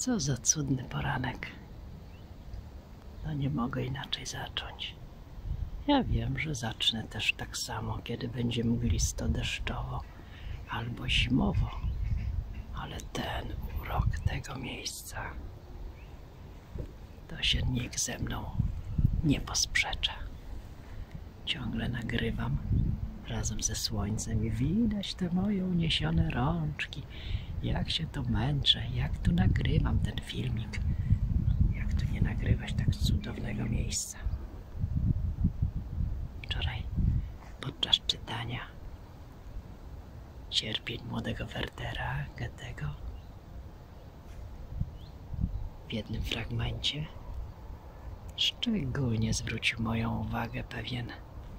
Co za cudny poranek. No nie mogę inaczej zacząć. Ja wiem, że zacznę też tak samo, kiedy będzie mglisto deszczowo albo zimowo. Ale ten urok tego miejsca, to się nikt ze mną nie posprzecze. Ciągle nagrywam razem ze słońcem i widać te moje uniesione rączki. Jak się to męczę, jak tu nagrywam ten filmik. Jak tu nie nagrywać tak cudownego miejsca. Wczoraj podczas czytania Cierpień młodego Wertera Goethego w jednym fragmencie szczególnie zwrócił moją uwagę pewien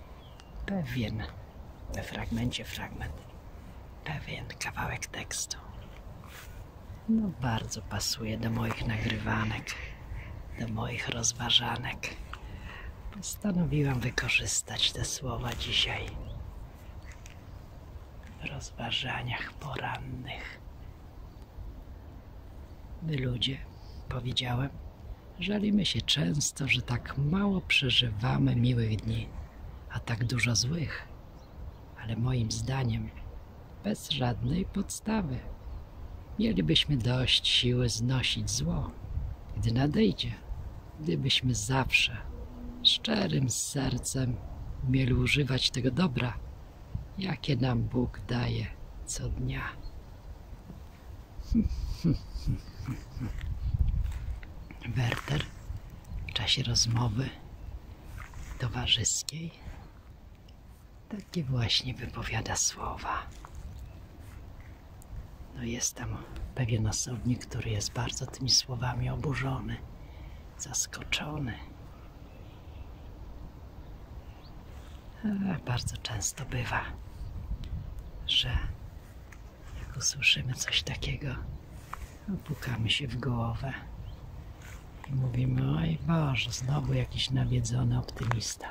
pewien kawałek tekstu. No bardzo pasuje do moich nagrywanek, do moich rozważanek. Postanowiłam wykorzystać te słowa dzisiaj w rozważaniach porannych. My ludzie, powiedziałem, żalimy się często, że tak mało przeżywamy miłych dni, a tak dużo złych. Ale moim zdaniem, bez żadnej podstawy, mielibyśmy dość siły znosić zło, gdy nadejdzie, gdybyśmy zawsze szczerym sercem umieli używać tego dobra, jakie nam Bóg daje co dnia. Werter w czasie rozmowy towarzyskiej takie właśnie wypowiada słowa. No jest tam pewien osobnik, który jest bardzo tymi słowami oburzony, zaskoczony. Bardzo często bywa, że jak usłyszymy coś takiego, pukamy się w głowę i mówimy: oj Boże, znowu jakiś nawiedzony optymista.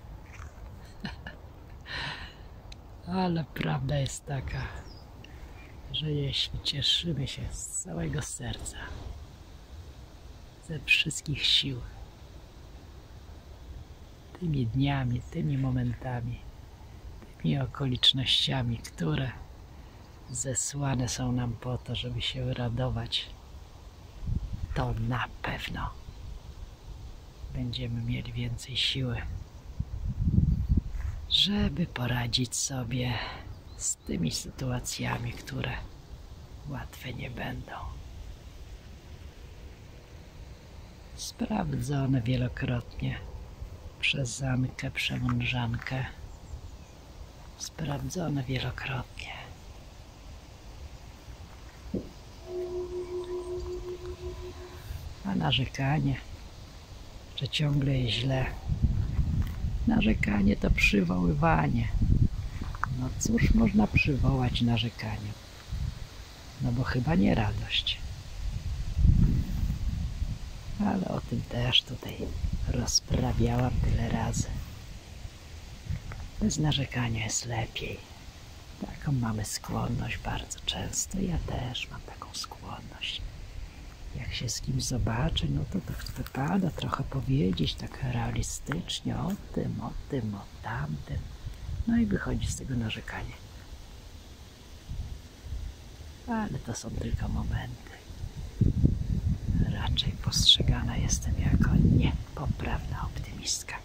Ale prawda jest taka, że jeśli cieszymy się z całego serca, ze wszystkich sił, tymi dniami, tymi momentami, tymi okolicznościami, które zesłane są nam po to, żeby się radować, to na pewno będziemy mieli więcej siły, żeby poradzić sobie z tymi sytuacjami, które łatwe nie będą. Sprawdzone wielokrotnie przez Ankę Przemądrzankę. Sprawdzone wielokrotnie. A narzekanie, że ciągle jest źle. Narzekanie to przywoływanie. No cóż można przywołać narzekaniu? No bo chyba nie radość. Ale o tym też tutaj rozprawiałam tyle razy. Bez narzekania jest lepiej. Taką mamy skłonność bardzo często. Ja też mam taką skłonność. Jak się z kimś zobaczy, no to tak wypada trochę powiedzieć tak realistycznie o tym, o tamtym. No i wychodzi z tego narzekanie. Ale to są tylko momenty. Raczej postrzegana jestem jako niepoprawna optymistka.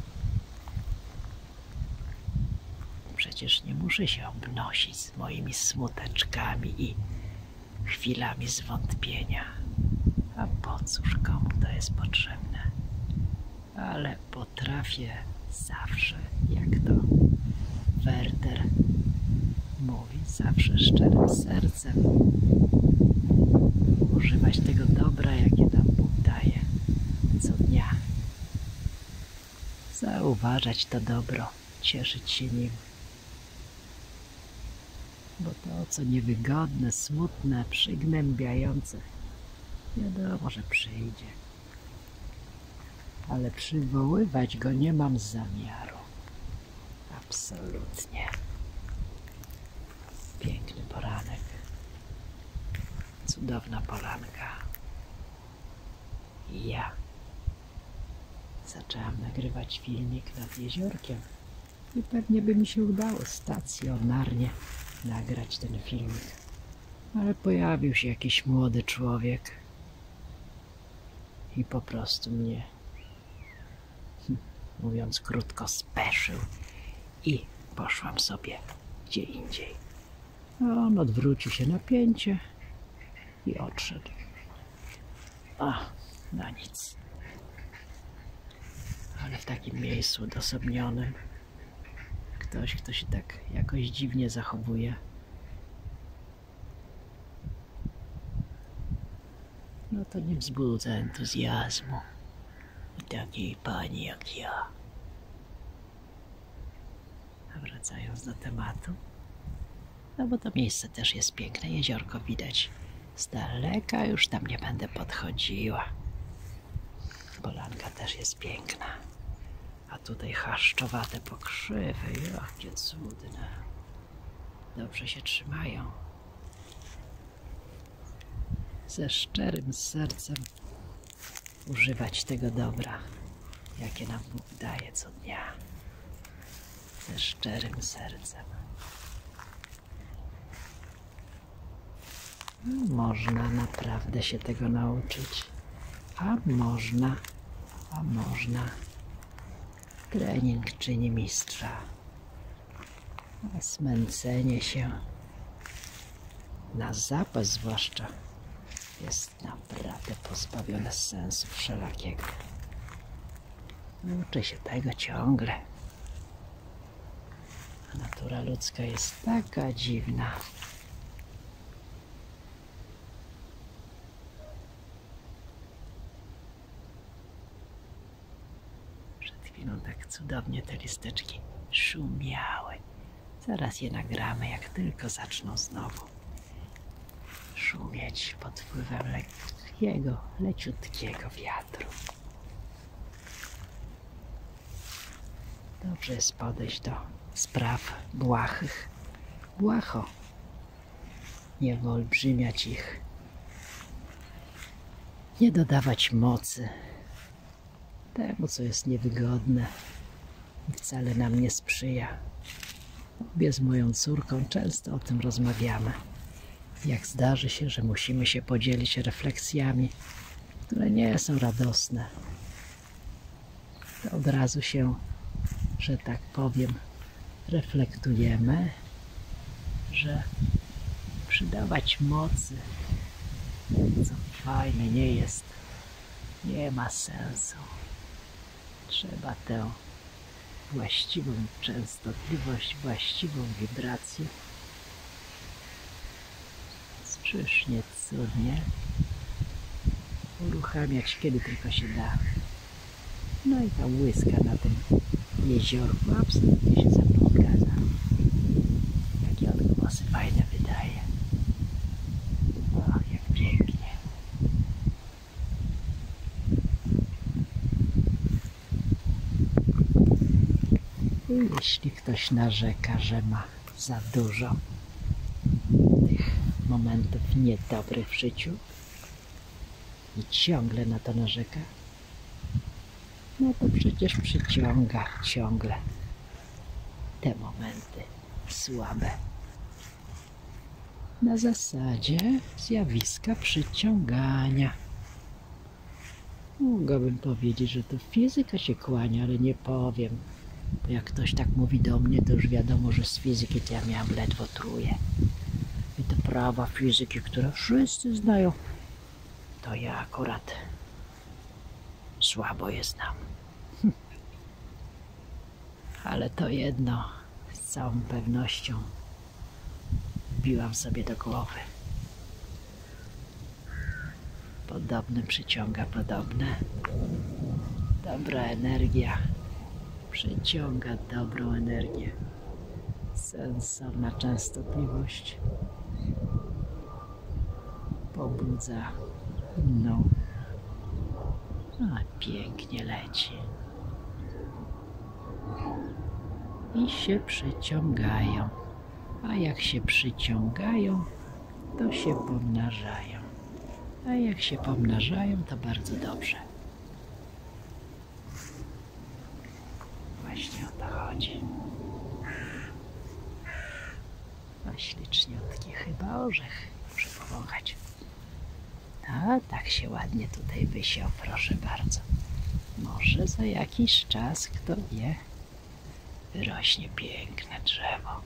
Przecież nie muszę się obnosić z moimi smuteczkami i chwilami zwątpienia. A po cóż komu to jest potrzebne? Ale potrafię zawsze, jak to Werter mówi, zawsze szczerym sercem używać tego dobra, jakie nam Bóg daje co dnia. Zauważać to dobro, cieszyć się nim. Bo to, co niewygodne, smutne, przygnębiające, wiadomo, że przyjdzie. Ale przywoływać go nie mam zamiaru. Absolutnie. Piękny poranek. Cudowna poranka. I ja zacząłem nagrywać filmik nad jeziorkiem i pewnie by mi się udało stacjonarnie nagrać ten filmik. Ale pojawił się jakiś młody człowiek i po prostu mnie, mówiąc krótko, speszył i poszłam sobie gdzie indziej. A on odwrócił się na pięcie i odszedł. No nic. Ale w takim miejscu odosobnionym ktoś, kto się tak jakoś dziwnie zachowuje, no to nie wzbudza entuzjazmu u takiej pani jak ja. A wracając do tematu, no bo to miejsce też jest piękne, jeziorko widać z daleka, już tam nie będę podchodziła. Polanka też jest piękna, a tutaj chaszczowate pokrzywy, jakie cudne. Dobrze się trzymają. Ze szczerym sercem używać tego dobra, jakie nam Bóg daje co dnia. Ze szczerym sercem. Można naprawdę się tego nauczyć. A można. Trening czyni mistrza. A smęcenie się na zapas zwłaszcza jest naprawdę pozbawione sensu wszelakiego. Uczę się tego ciągle. A natura ludzka jest taka dziwna. Przed chwilą tak cudownie te listeczki szumiały. Zaraz je nagramy, jak tylko zaczną znowu szumieć pod wpływem lekkiego, leciutkiego wiatru. Dobrze jest podejść do spraw błahych. Błaho. Nie wyolbrzymiać ich. Nie dodawać mocy temu, co jest niewygodne i wcale nam nie sprzyja. Obie z moją córką często o tym rozmawiamy. Jak zdarzy się, że musimy się podzielić refleksjami, które nie są radosne, to od razu się, że tak powiem, reflektujemy, że przydawać mocy, co fajne nie jest, nie ma sensu. Trzeba tę właściwą częstotliwość, właściwą wibrację sprysznie, cudnie uruchamiać, kiedy tylko się da. No i ta łyska na tym jeziorku absolutnie się ze mną zgadza. Takie odgłosy fajne wydaje. Och, jak pięknie. I jeśli ktoś narzeka, że ma za dużo tych momentów niedobrych w życiu i ciągle na to narzeka, no to przecież przyciąga ciągle te momenty słabe. Na zasadzie zjawiska przyciągania. Mogłabym powiedzieć, że to fizyka się kłania, ale nie powiem. Bo jak ktoś tak mówi do mnie, to już wiadomo, że z fizyki to ja miałam ledwo trójkę. I te prawa fizyki, które wszyscy znają, to ja akurat słabo je znam. Ale to jedno z całą pewnością wbiłam sobie do głowy. Podobne przyciąga podobne. Dobra energia przyciąga dobrą energię. Sensowna częstotliwość pobudza inną. A pięknie leci. I się przyciągają. A jak się przyciągają, to się pomnażają. A jak się pomnażają, to bardzo dobrze. Śliczniutki chyba orzech. Muszę powąchać. A tak się ładnie tutaj wysiał, proszę bardzo. Może za jakiś czas, kto wie, wyrośnie piękne drzewo.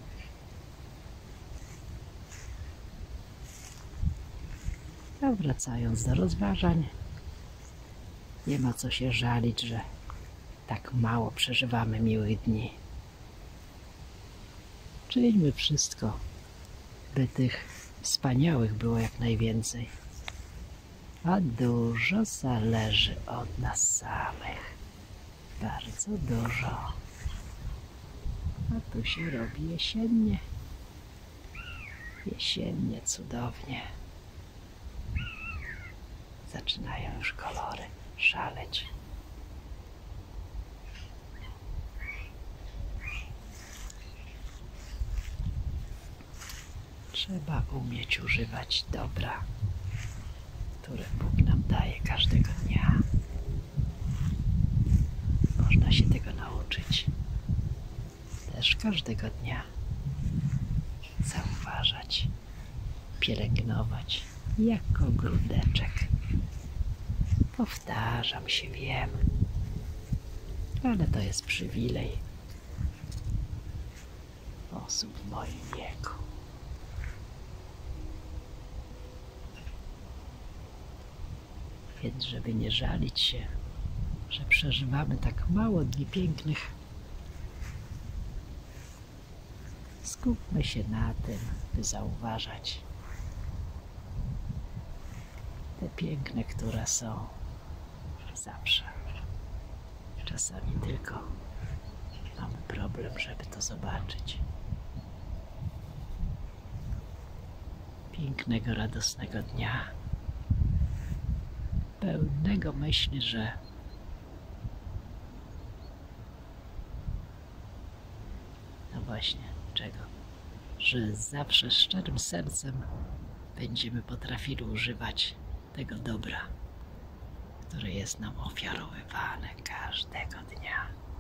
A wracając do rozważań, nie ma co się żalić, że tak mało przeżywamy miłych dni. Czyńmy wszystko, by tych wspaniałych było jak najwięcej. A dużo zależy od nas samych. Bardzo dużo. A tu się robi jesiennie. Jesiennie cudownie. Zaczynają już kolory szaleć. Trzeba umieć używać dobra, które Bóg nam daje każdego dnia. Można się tego nauczyć. Też każdego dnia zauważać, pielęgnować jak ogródeczek. Powtarzam się, wiem, ale to jest przywilej osób w moim wieku. Więc żeby nie żalić się, że przeżywamy tak mało dni pięknych, skupmy się na tym, by zauważać te piękne, które są zawsze. Czasami tylko mamy problem, żeby to zobaczyć. Pięknego, radosnego dnia, pełnego myśli, że no właśnie, czego? Że zawsze szczerym sercem będziemy potrafili używać tego dobra, które jest nam ofiarowywane każdego dnia.